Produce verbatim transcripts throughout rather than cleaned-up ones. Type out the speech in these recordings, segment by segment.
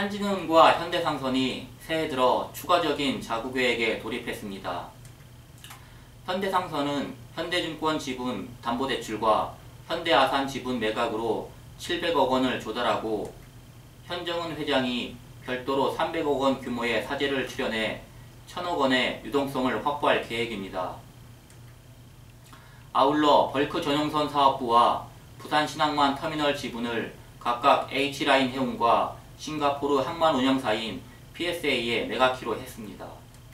한진해운과 현대상선이 새해 들어 추가적인 자구계획에 돌입했습니다. 현대상선은 현대증권 지분 담보대출과 현대아산 지분 매각으로 칠백억 원을 조달하고 현정은 회장이 별도로 삼백억 원 규모의 사재를 출연해 천억 원의 유동성을 확보할 계획입니다. 아울러 벌크 전용선 사업부와 부산 신항만 터미널 지분을 각각 H라인 해운과 싱가포르 항만 운영사인 피에스에이에 매각키로 했습니다.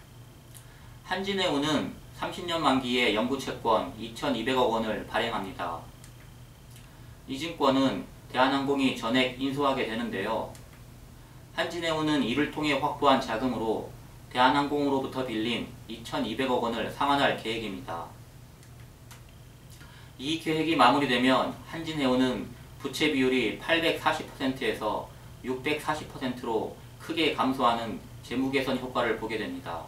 한진해운은 삼십 년 만기의 영구채권 이천이백억 원을 발행합니다. 이 증권은 대한항공이 전액 인수하게 되는데요. 한진해운은 이를 통해 확보한 자금으로 대한항공으로부터 빌린 이천이백억 원을 상환할 계획입니다. 이 계획이 마무리되면 한진해운은 부채 비율이 팔백사십 퍼센트에서 육백사십 퍼센트로 크게 감소하는 재무개선 효과를 보게 됩니다.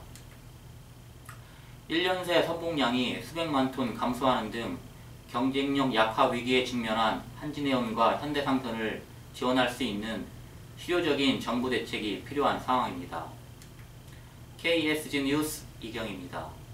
일 년 새 선봉량이 수백만 톤 감소하는 등 경쟁력 약화 위기에 직면한 한진해운과 현대상선을 지원할 수 있는 실효적인 정부 대책이 필요한 상황입니다. 케이에스지 뉴스 이경입니다.